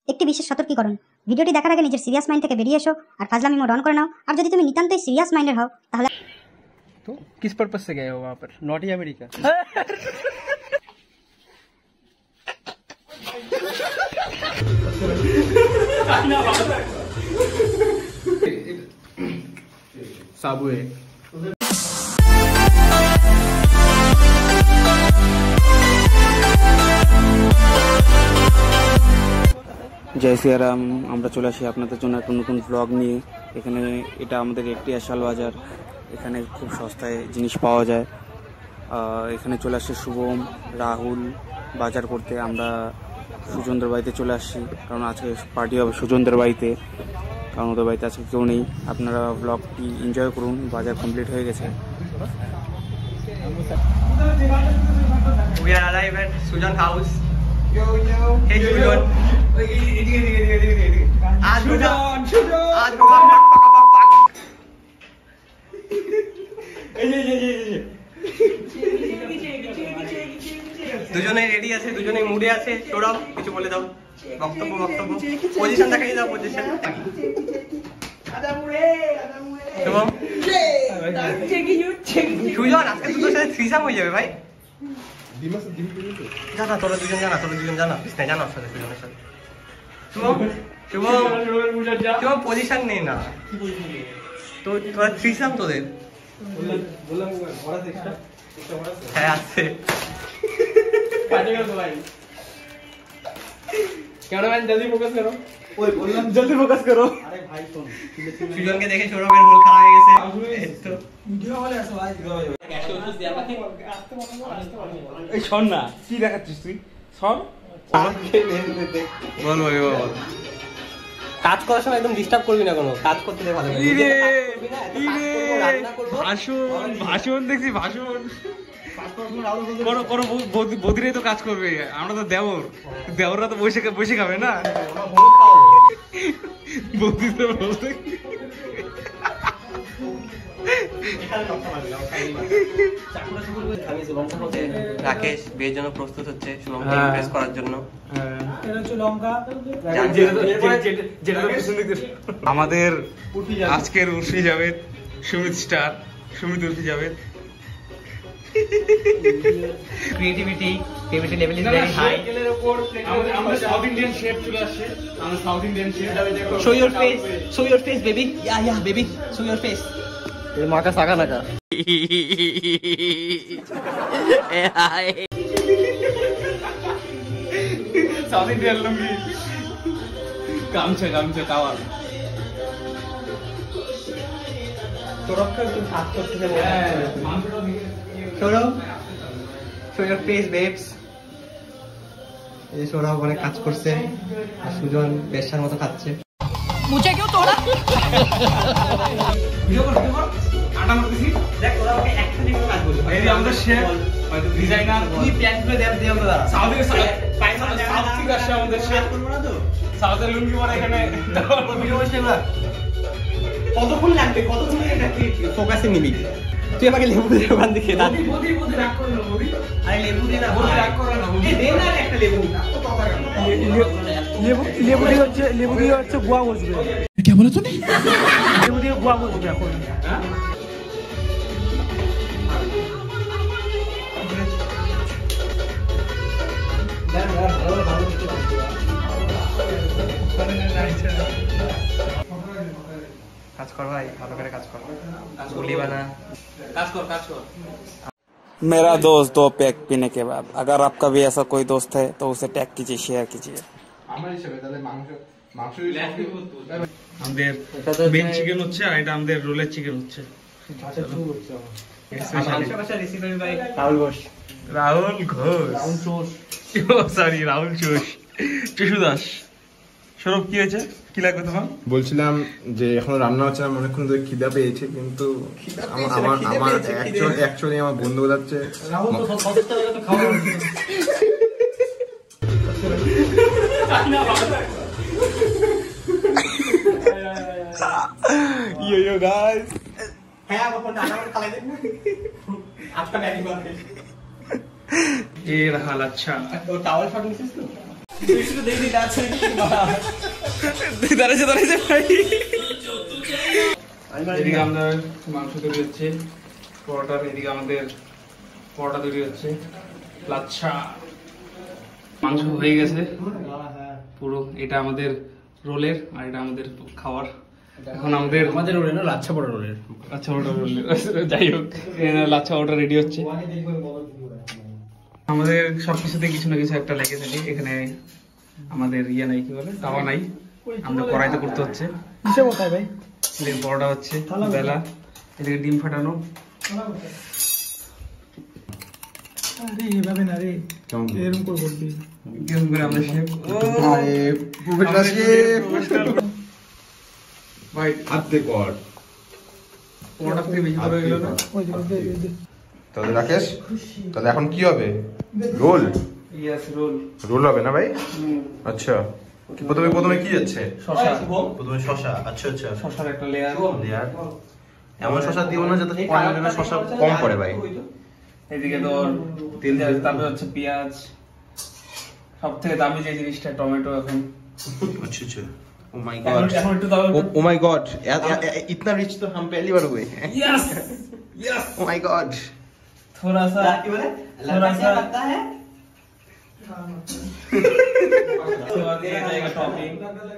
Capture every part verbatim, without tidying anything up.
একটি বিশেষ সতর্কীকরণ। ভিডিওটি দেখার আগে নিজের সিরিয়াস মাইন্ড থেকে বেরিয়ে এসো আর ফাজলামি মোড অন করে নাও। আর যদি তুমি নিতান্তই সিরিয়াস মাইন্ডের হও তাহলে तो किस पर्पस से गए हो वहाँ पर? Naughty America? साबुए जय सियाराम আমরা চলে আসি আপনাদের জন্য একটা নতুন ব্লগ নিয়ে। এখানে এটা আমাদের একটি শাল বাজার, এখানে খুব সস্তায় জিনিস পাওয়া যায়। এখানে চলে আসছে শুভম, রাহুল বাজার করতে। আমরা সুজনদের বাড়িতে চলে আসছি কারণ আজকে পার্টি হবে সুজনদের বাড়িতে, কারণ ওদের বাড়িতে আজকে কেউ নেই। আপনারা ব্লগটি এনজয় করুন। বাজার কমপ্লিট হয়ে গেছে। We are arrived at Sujan house. Yo yo. Hey Sujan. आज Sujan, Sujan. आज Sujan fuck fuck fuck fuck. এই যে যে যে যে. দুজনেই রেডি আছে, দুজনেই মুডে আছে। সৌরভ কিছু বলে দাও, বক্তব্য বক্তব্য পজিশন দেখাই দাও, পজিশন। আদা মুড়ে আদা মুড়ে শুভম চেকি ইউ চেকি সুজন আজকে তোর সাথে থ্রিসাম হয়ে যাবে ভাই। দিমাস দিম দিম জানা তোরা দুজন জানা তোরা দুজন জানা বিস্তারিত জানা সাথে সুজনের সাথে। শুভম শুভম শুভম পজিশন নেই না, কি পজিশন তো তোরা থ্রিসাম তোদের বললাম বললাম ঘোড়া এক্সট্রা এক্সট্রা ঘোড়া হ্যাঁ আছে কাটেगा तो भाई कैमरामैन जल्दी फोकस करो। ओए बोललाम जल्दी फोकस करो। अरे भाई सुन সুজন কে দেখে সৌরভের গোল খারাপ হয়ে গেছে। তো ভিডিও বলে আসো ভাই একশো ওষুধ দেয়া বাকি আসতে বলো। এই শোন না কি দেখাচ্ছিস তুই শোন বল বল বল। কাজ করার সময় একদম ডিস্টার্ব করবি না, কোনো কাজ করতে দে ভালো করে। ইরে ইরে ভাষণ ভাষণ দেখছি ভাষণ করো করো বদিরাই তো কাজ করবে, আমরা তো দেওর দেওররা তো বসে বসে খাবে না। রাকেশ বিয়ের জন্য প্রস্তুত হচ্ছে শুভমকে ইমপ্রেস করার জন্য। আমাদের আজকের Urfi Javed Sumit star, Sumit Urfi Javed. Creativity creativity level is very high. আমরা সাউথ ইন্ডিয়ান শেফ চলে আসছে, আমরা south Indian chef. Show your face, show your face baby. Yeah yeah baby show your face. এর মাকা সাকা নাকা এ হাই সাউথ ইন্ডিয়ান লুঙ্গি গামছা গামছা টাওয়াল। তোরকে একটু হাত করতে হবে। Sourav show your face babes. এই সৌরভ অনেক কাজ করছে আর সুজন বেশার মতো খাচ্ছে। মুঝে কেউ তোড়া ভিডিও কর ভিডিও কর আটা মারতেছি দেখ ওরা ওকে একসাথে করে কাজ করছে। এই আমাদের শেফ হয়তো ডিজাইনার তুই প্ল্যান করে দেব দেব দাদা সাউথ থেকে পাইনা সাউথ থেকে আসে আমাদের শেফ করব না তো সাউথের লুঙ্গি পরে এখানে ভিডিও করছে। আমরা কতক্ষণ লাগবে কতক্ষণ এটা কি ফোকাসে নিবি তুই আমাকে লেবু দিয়ে ওখান থেকে দাও। বদি বদি রাগ করো না বদি। আরে লেবু দে না বদি রাগ করো না বদি। দে না একটা লেবু লেবু লেবু দিয়ে হচ্ছে লেবু দিয়ে হচ্ছে গোয়া বসবে। কি বলে তুমি? লেবু দিয়ে গোয়া বসবে এখন। হ্যাঁ কাজ কর ভাই, ভালো করে কাজ কর, গুলি বানা, কাজ কর কাজ কর। मेरा दोस्त दो पैक पीने के बाद अगर आपका भी ऐसा कोई दोस्त है तो उसे टैग कीजिए, शेयर कीजिए। আমাদের বেন চিকেন হচ্ছে আর এটা আমাদের রোলের চিকেন হচ্ছে। রাহুল ঘোষ রাহুল ঘোষ রাহুল চোষ সরি রাহুল চোষ চুষু দাস। সৌরভ কি হয়েছে, কি লাগবে তোমার? বলছিলাম যে এখন রান্না হচ্ছে না, অনেকক্ষণ ধরে খিদা পেয়েছে, কিন্তু আমার আমার অ্যাকচুয়ালি আমার বন্ধু বলাচ্ছে यो यो गाइस है आपको फोन डालना और खाले दे आपका बैटिंग बात है ये रहा अच्छा तो टावल शॉट मिसेस तो দাঁড়াচ্ছে দাঁড়াচ্ছে ভাই। এদিকে আমাদের মাংস তৈরি হচ্ছে পরোটার, এদিকে আমাদের পরোটা তৈরি হচ্ছে লাচ্ছা। মাংস হয়ে গেছে পুরো, এটা আমাদের রোলের আর এটা আমাদের খাওয়ার। এখন আমাদের আমাদের রোলের না, লাচ্ছা পড়া রোলের। লাচ্ছা পরোটা রোলের, যাই হোক লাচ্ছা পরোটা রেডি হচ্ছে। আমাদের সবকিছুতে কিছু না কিছু একটা লেগে থাকে। এখানে আমাদের ইয়ে নাই, কি বলে, তাওয়া নাই, আমরা কড়াইতে করতে হচ্ছে। ভাই এদিকে পরোটা হচ্ছে বেলা, এদিকে ডিম ফাটানো। আরে এভাবে না রে, এরকম করে বলবি কেমন করে আমরা শেফ। আরে প্রফেশনাল শেফ ভাই হাতে কর। পরোটা থেকে বেশি বড় হয়ে গেল না? তাহলে রাকেশ, তাহলে এখন কি হবে? রোল ইয়েস, রোল রোল হবে না ভাই? আচ্ছা, প্রথমে প্রথমে কি যাচ্ছে? শসা, প্রথমে শসা। আচ্ছা আচ্ছা, শসার একটা লেয়ার। লেয়ার এমন শসা দিও না যাতে পরিমাণে শসা কম পড়ে ভাই। এদিকে তো তেল দেওয়া আছে, তারপরে হচ্ছে পেঁয়াজ, সব থেকে দামি যে জিনিসটা টমেটো। এখন अच्छा अच्छा, oh my এখন god, এখন একটু দাও। oh, oh my god, इतना रिच तो हम पहली बार हुए हैं। Yes yes, oh my god, थोड़ा सा थोड़ा सा लगता है। उसके बाद ये जाएगा टॉपिंग,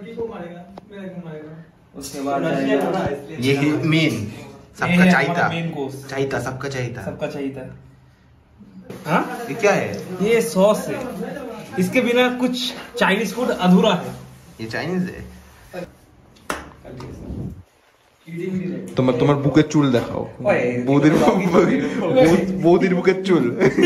उसके बाद जाएगा ये मेन सबका ये चाहिए था, मेन कोर्स, चाहिए था, सबका चाहिए था। सबका चाहिए था। हाँ, ये क्या है? ये सॉस है, इसके बिना कुछ चाइनीज फूड अधूरा है। ये चाइनीज है। তোমার তোমার বুকের চুল দেখাও, বৌদির বৌদির বুকের চুল।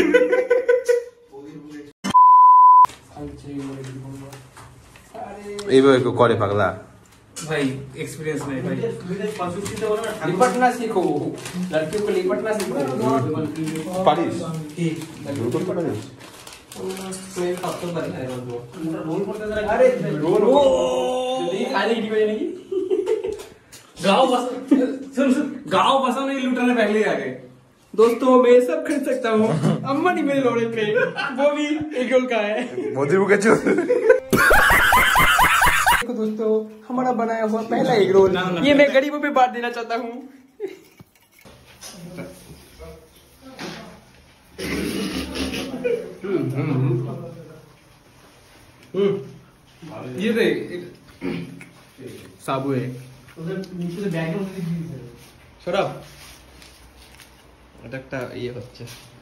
এইভাবে কেউ করে পাগলা भाई एक्सपीरियंस नहीं भाई। लिपटना सीखो, लड़कियों को लिपटना सीखो। পারিস? রোল পারিস? अरे रोल खाने की वजह नहीं, गाँव बस सुन सुन, गाँव बसा नहीं, लुटाने पहले आ गए। दोस्तों मैं सब खरीद सकता हूँ। अम्मा नहीं मेरे लोड़े पे, वो भी एक रोल का है। বৌদির বুকের চুল। देखो दोस्तों, हमारा बनाया हुआ पहला एग रोल, ये मैं गरीबों पे बांट देना चाहता हूँ। ये दे साबु है সরব, এটা একটা ইয়ে হচ্ছে।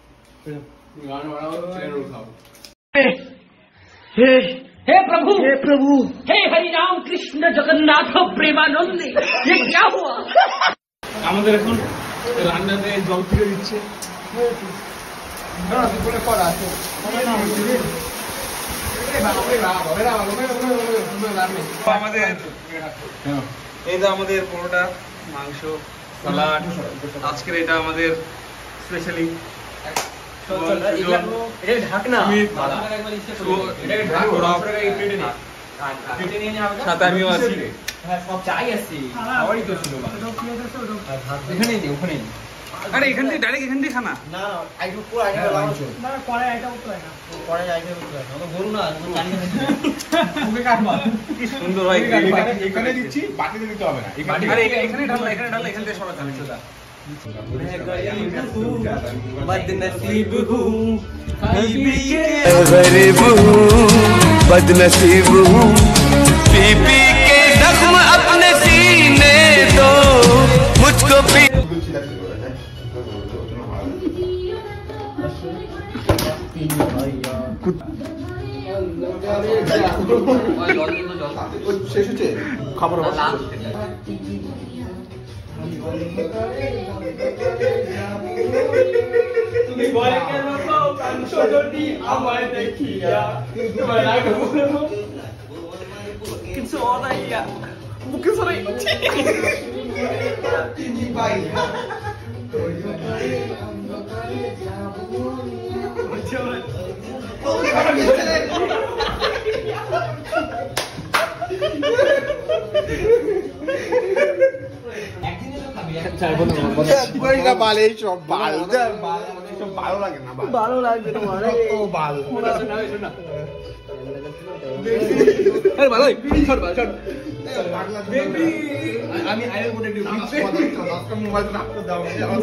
हे प्रभु हे प्रभु हे हरि राम कृष्ण जगन्नाथ प्रेमानंद, ये क्या हुआ? আমাদের এখন রান্নাতে জল ফিরে দিচ্ছে। আমাদের এই যে আমাদের পরোটা, মাংস, সালাড, আজকের এটা আমাদের স্পেশালি। সাথে আমিও আছি। আরে এখান থেকে ডাইরেক্ট এখান থেকে খানা কি সুন্দর ভাই। এখানে দিচ্ছি, বাটিতে দিতে হবে না। আরে এখানে ঢালা, এখানে ঢালা, এখান থেকে সরা খাবে সোজা। बदनसीब हूँ, गरीब हूँ, बदनसीब हूँ, पी पी के जख्म अपने सीने दो मुझको पी। শেষ হচ্ছে খাবার তুমি বলে কেন কাঞ্চ যদি আমায় দেখিয়া তোমার রাগ বলবো কিছু অনাইয়া মুখে সরাই তিনি ভাই ভালো লাগে না, ভালো লাগবে তোমার ও বাল আরে ভালো ছোট ভালো ছোট আমি আইএল কোড একটু মোবাইল রাখতে দাও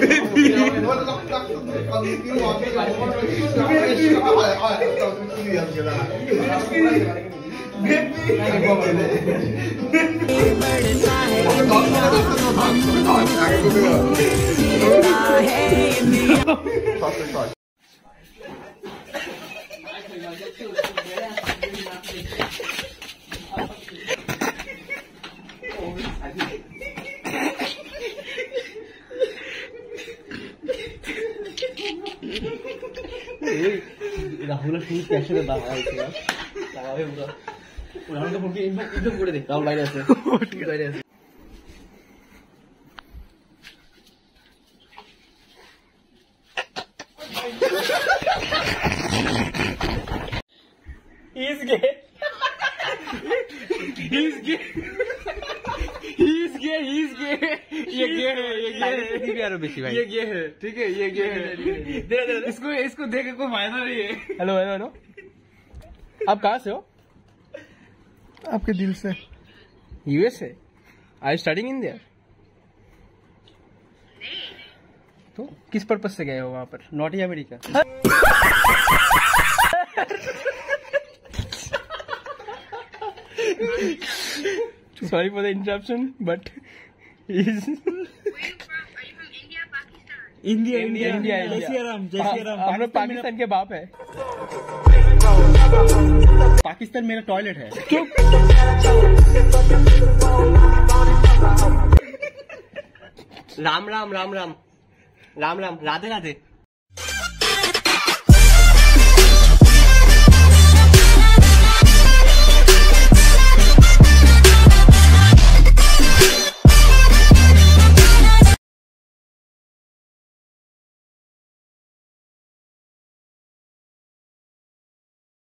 রাহুল শুধু ক্যাশে দাঁড়া আছে দাঁড়াবে পুরো রাহুল তো ফোনকে ইনফর্ম করে দে রাহুল বাইরে আছে বাইরে আছে He's gay. He's gay. He's gay. He's gay. ये गे है, ये गे है। ये बेची भाई। ये गे है, ठीक है, ये गे है। दे दे इसको इसको देख के कोई फायदा नहीं है। Hello hello hello. आप कहाँ से हो? आपके दिल से। यूएस से? Are you studying in there? तो किस पर्पस से गए हो वहाँ पर? Not America. Sorry for the interruption, but he's Where are you from? Are you from India, Pakistan? India, India, India, India. जय श्री राम, जय श्री राम। हम लोग पाकिस्तान के बाप है। पाकिस्तान मेरा टॉयलेट है। राम राम राम राम राम राम राधे राधे।